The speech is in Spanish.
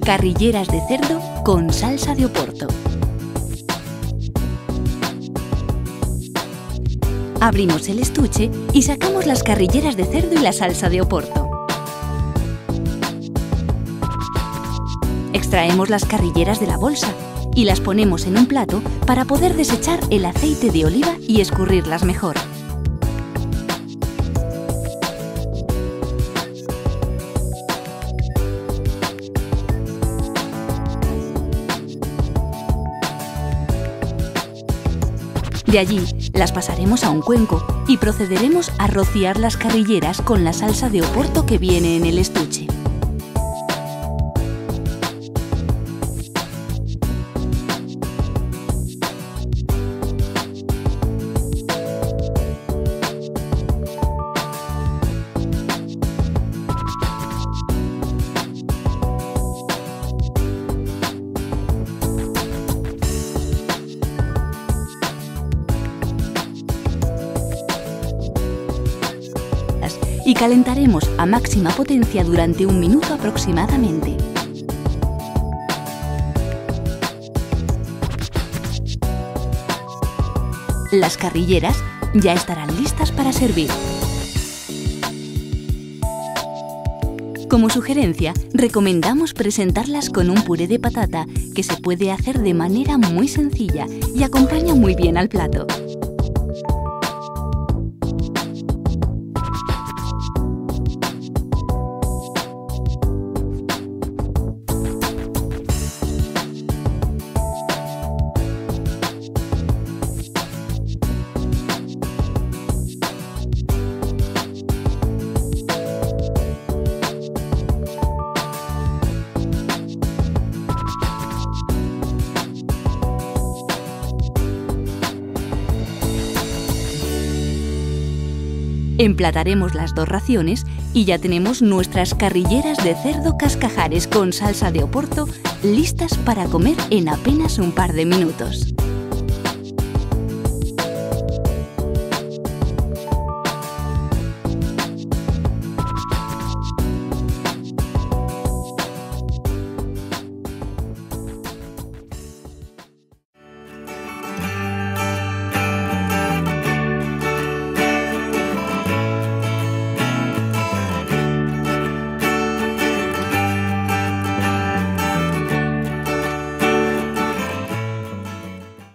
Carrilleras de cerdo con salsa de Oporto. Abrimos el estuche y sacamos las carrilleras de cerdo y la salsa de Oporto. Extraemos las carrilleras de la bolsa y las ponemos en un plato para poder desechar el aceite de oliva y escurrirlas mejor. De allí las pasaremos a un cuenco y procederemos a rociar las carrilleras con la salsa de Oporto que viene en el estuche. Y calentaremos a máxima potencia durante 1 minuto aproximadamente. Las carrilleras ya estarán listas para servir. Como sugerencia, recomendamos presentarlas con un puré de patata que se puede hacer de manera muy sencilla y acompaña muy bien al plato. Emplataremos las 2 raciones y ya tenemos nuestras carrilleras de cerdo cascajares con salsa de Oporto listas para comer en apenas un par de minutos.